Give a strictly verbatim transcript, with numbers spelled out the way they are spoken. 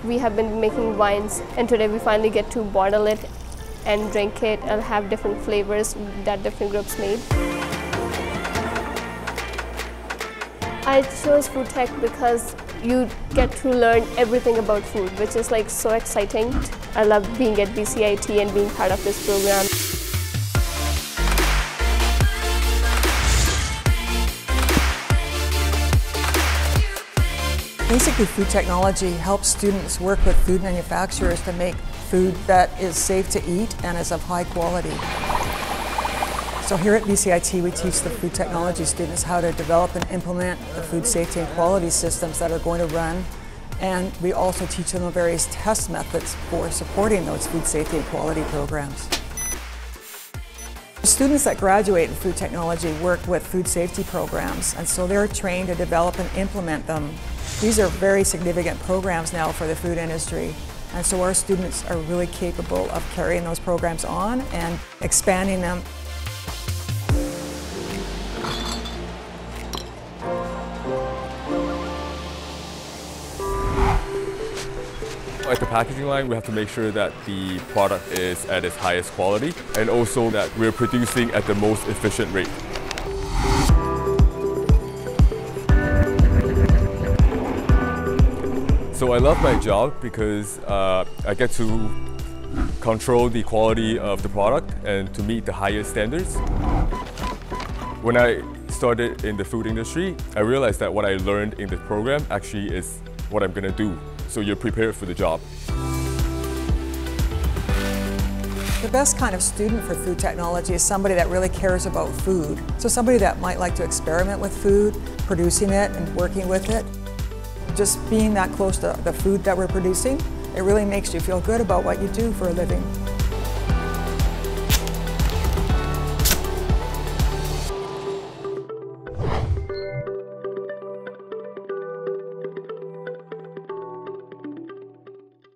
we have been making wines, and today we finally get to bottle it and drink it and have different flavors that different groups made. I chose food tech because you get to learn everything about food, which is like so exciting. I love being at B C I T and being part of this program. Basically, food technology helps students work with food manufacturers to make food that is safe to eat and is of high quality. So here at B C I T, we teach the food technology students how to develop and implement the food safety and quality systems that are going to run. And we also teach them the various test methods for supporting those food safety and quality programs. Students that graduate in food technology work with food safety programs, and so they're trained to develop and implement them. These are very significant programs now for the food industry, and so our students are really capable of carrying those programs on and expanding them. At the packaging line, we have to make sure that the product is at its highest quality and also that we're producing at the most efficient rate. So I love my job because uh, I get to control the quality of the product and to meet the highest standards. When I started in the food industry, I realized that what I learned in the program actually is what I'm going to do. So you're prepared for the job. The best kind of student for food technology is somebody that really cares about food. So somebody that might like to experiment with food, producing it and working with it. Just being that close to the food that we're producing, it really makes you feel good about what you do for a living.